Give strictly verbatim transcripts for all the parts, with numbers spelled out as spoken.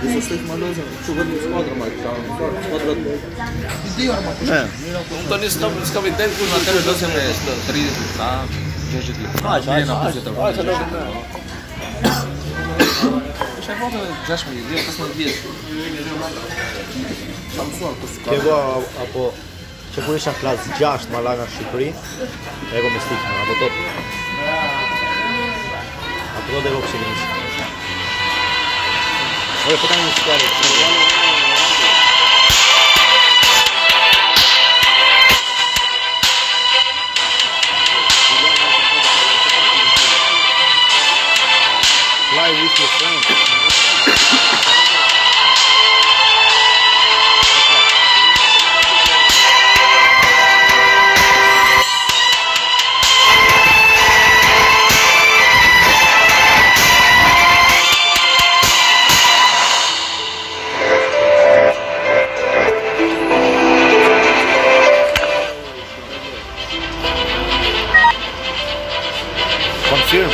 Zostaje uma loja, jogando esquadra, mas já esquadra. To nie z kapitenku na tebe dosem je tri, a že ti. Ah, já, na já, pozita. ah, já não tem. Še foto, zaš mi, dio kasno dvije. Am suar cu scoară. Chegou apo që kur isha në klasë gjashtë ma la nga Shqipëri, e go me stikë, apo tot. Apo tot e go kështë një. Ore, po tani një skuare. Fly with your friend. Confirm.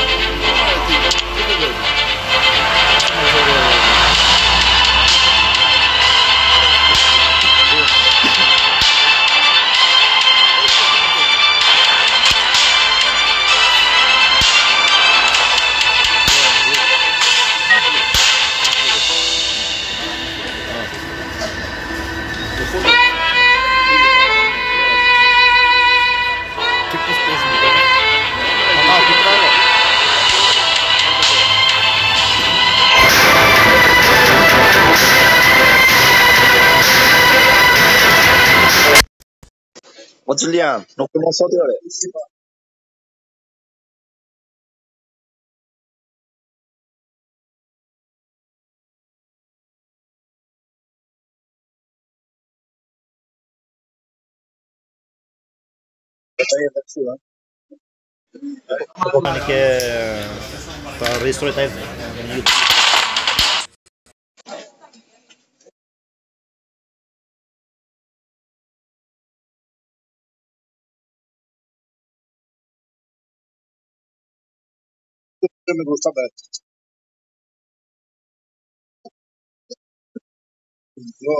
Ô Juliano, não começou de hora. Apo kanë ke pa registroj taj në YouTube. Me gusta ver. No,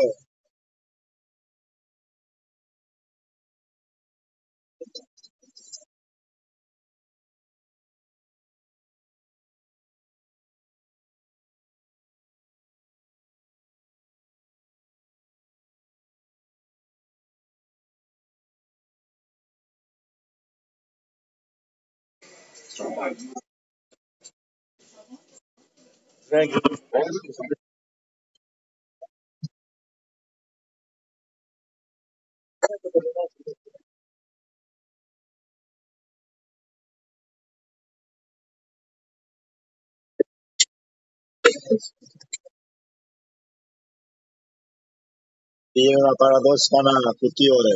tiene una paradoxa na cultura.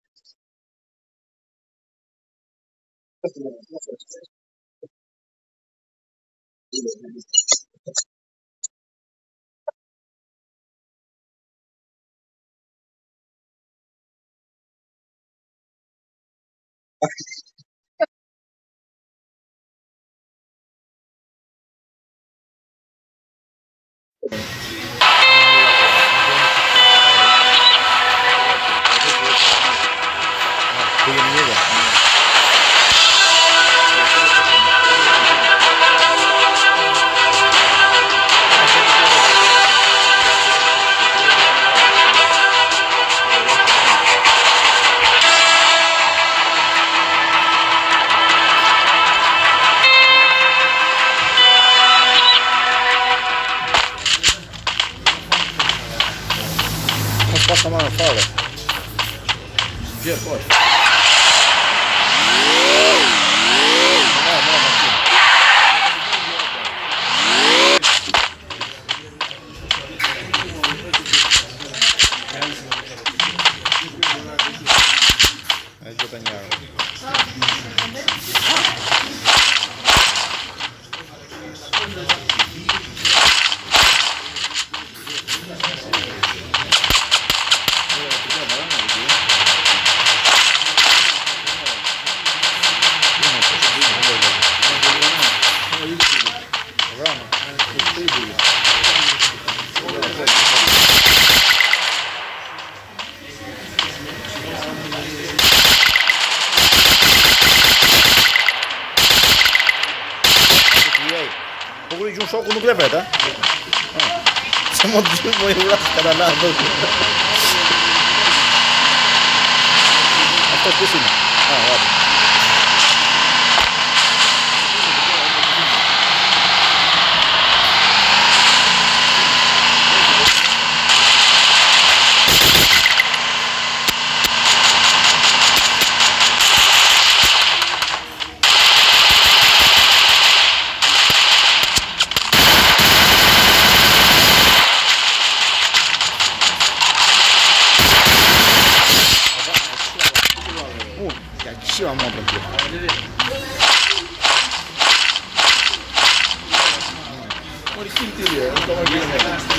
Passa a mano fora. Gdzie, chodź. Aí eu ganhar. Jocul nu crevete, a? Să mă duc, mă iau la scara la două. A fost puțin. Ah, ладно. Și eu am o problemă. Ori simțilie, nu mai bine.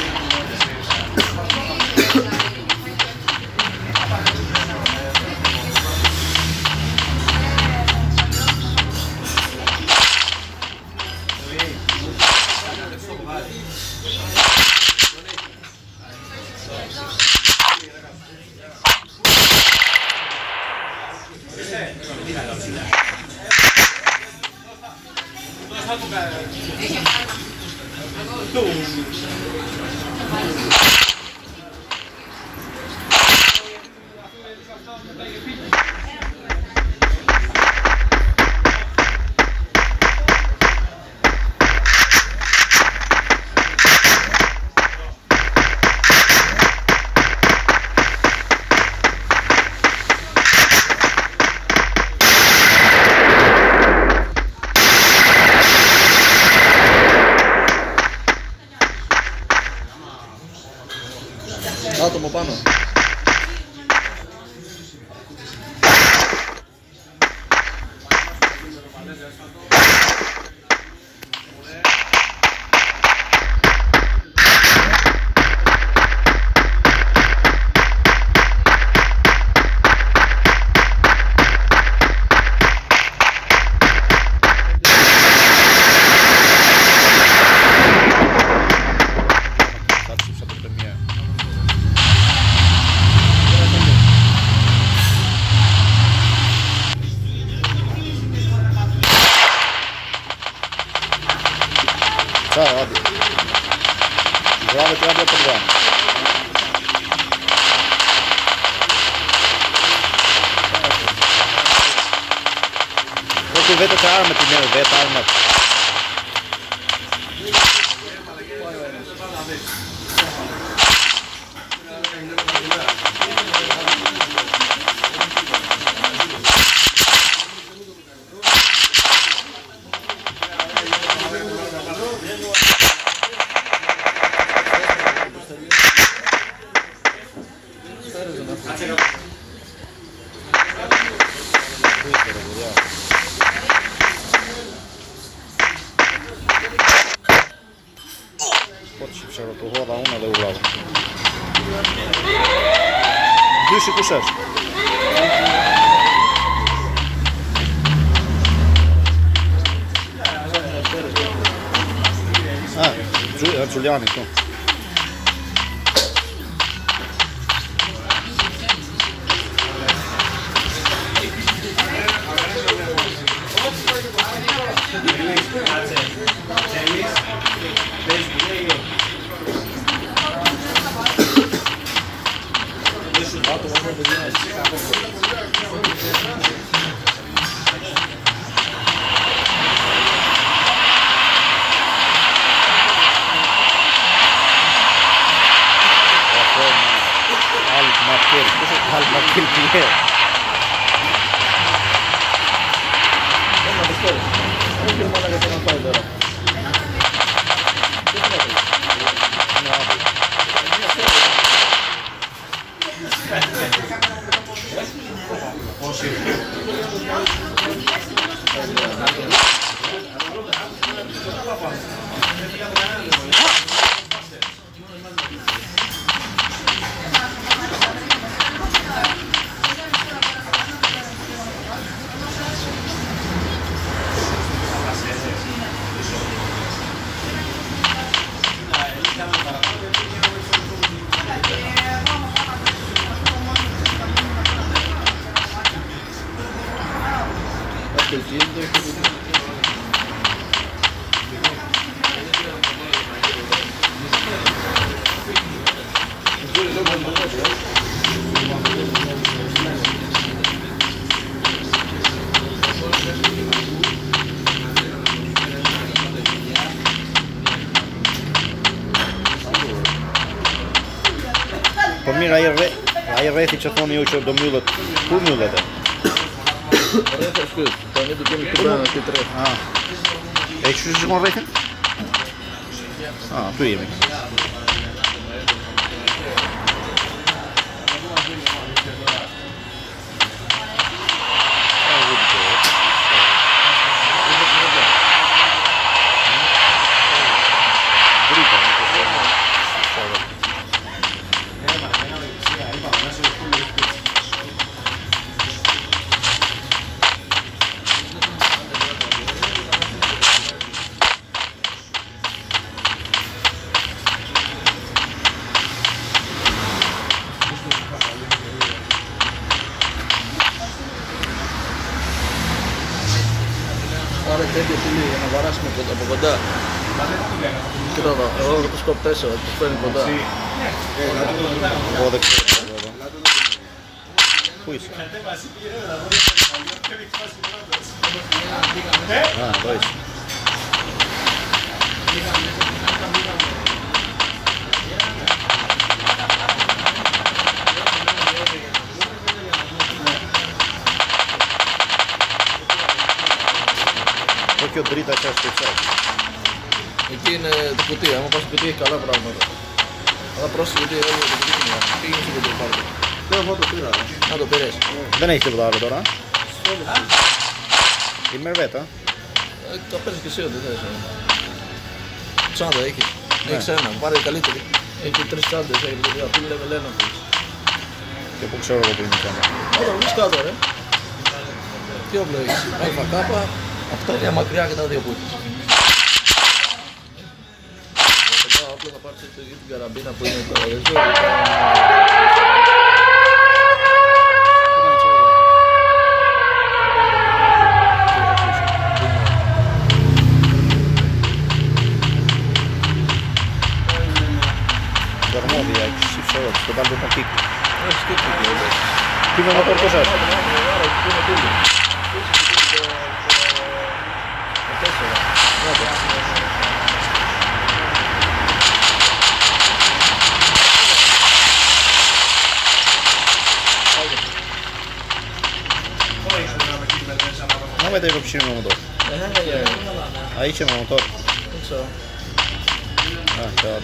Dato-mă pană. Da, ладно. Главное, трябва по два. Joku vetä se armet, niin ne vetää armet. Počíš tu hlava unele u glavu. Diši kušaš. A, Giuliani tu. Halv markil tihe. Po mirë, ai rre, ai rrethi që thoni ju që do mbyllet, ku mbyllet? Rreth është ky. Tani do kemi këtu në këtë rreth. Ah. E çu shkon rrethin? Ah, tu jemi. Άρα τέτοιο φίλοι για να βαράσουμε από κοντά. Κοίτα εδώ, εγώ το σκοπ τέσσερα, το φέρνει κοντά. Εγώ δεν ξέρω εδώ. Πού είσαι? Α, εδώ είσαι. Όχι ο τρίτα και στο εξάρι. Εκεί είναι το κουτί, άμα πας στο κουτί έχει καλά πράγματα. Αλλά πρόσεχε γιατί έχω το κουτί είναι. Πήγαινε στο κουτί πάρε το. Ναι, εγώ το πήρα. Να το πήρες. Δεν έχει τίποτα άλλο τώρα. Η μερβέτα. Ε, το παίρνεις και εσύ ό,τι θες. Τσάντα έχεις. Έχεις ένα, πάρε καλύτερη. Έχει τρεις τσάντες, έχει δηλαδή, αυτή λέμε λένα αυτής. Και πού ξέρω εγώ που είναι η τσάντα. Όταν βγεις κάτω ρε. Τι όπλο έχεις, αλφα κάπα, αυτά είναι μακριά και τα δύο που έχεις. Μετά όπλο θα πάρεις την καραμπίνα που είναι τώρα, δεν ξέρω. Δερμόδια, έχεις υψηλό, στο κάτω τον πίκ. Έχεις και εκεί, βέβαια. Τι με μοτόρ πώς έχει. Άρα, εκεί είναι τούτο. Το τέσσερα. Να το. No me tengo que ir con motor. Ahí c'è un motor. Δεν ξέρω. Ah, ciao.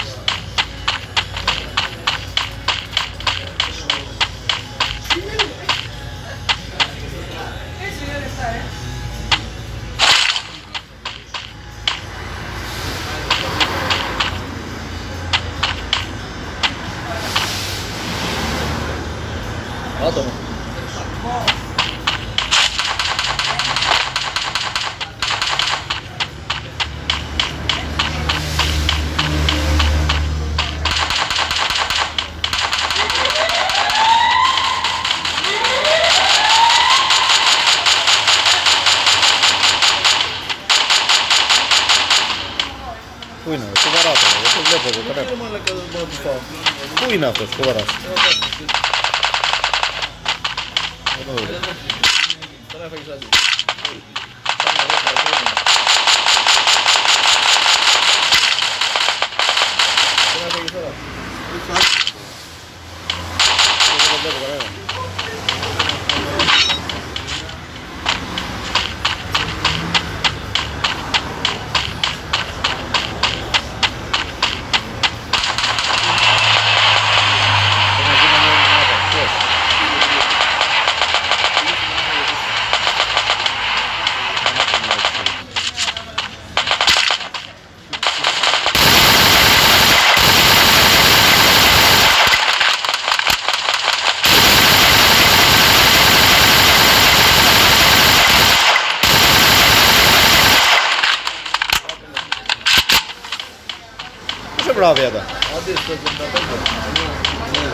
Άτομο. Πού είναι, σοβαρά τώρα, δεν το βλέπω εγώ κανένα. Δεν μάλλον δεν μπορώ να τους πάω. Πού είναι αυτός, σοβαρά. Τώρα έφαγες άδειο. Τώρα έφαγες τώρα. Δεν το βλέπω κανένα. Είσαι μπράβη εδώ. Άντε στο εβδομήντα πέντε.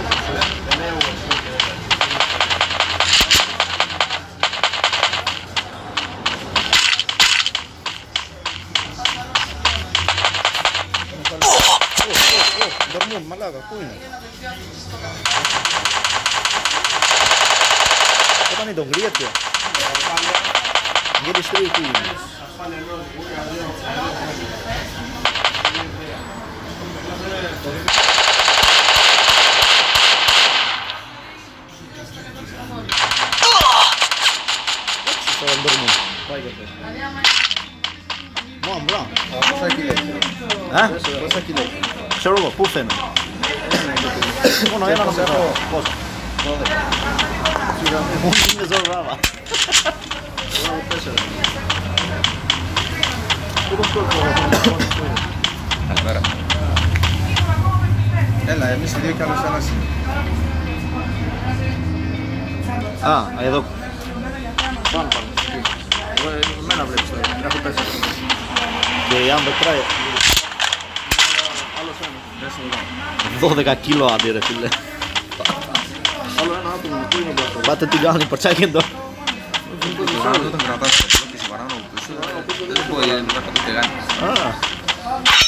Δερμού. Πού, μαλάκα, πού είναι. Όταν είναι τον γρήγορο. Γιατί στρίγει που είναι. Στο Ντορμούν. Πάει και αυτό. Μόνο, μπράβο. Πόσα κιλά έχει. Ε, Πόσα κιλά έχει. ξέρω εγώ, πού φαίνεται. Μόνο ένα να ξέρω. Πόσο. Μόνο είναι ζωγράβα. Καλημέρα. Έλα, εμείς οι δύο κι άλλος ένας είναι. Α, εδώ. Πάνω πάνω. Εγώ εμένα βλέπεις τώρα. Έχω τέσσερα. Και η Άμπερ τράει Άλλος ένα. Μέσα εδώ. δώδεκα κιλό άντι ρε φίλε. Άλλο ένα άτομο που είναι αυτό. Πάτε τι κάνει, πορτσάκι εδώ. Δεν τον κρατάς το και σε παράνομο πίσω. Δεν μπορεί να το κάνει. Α,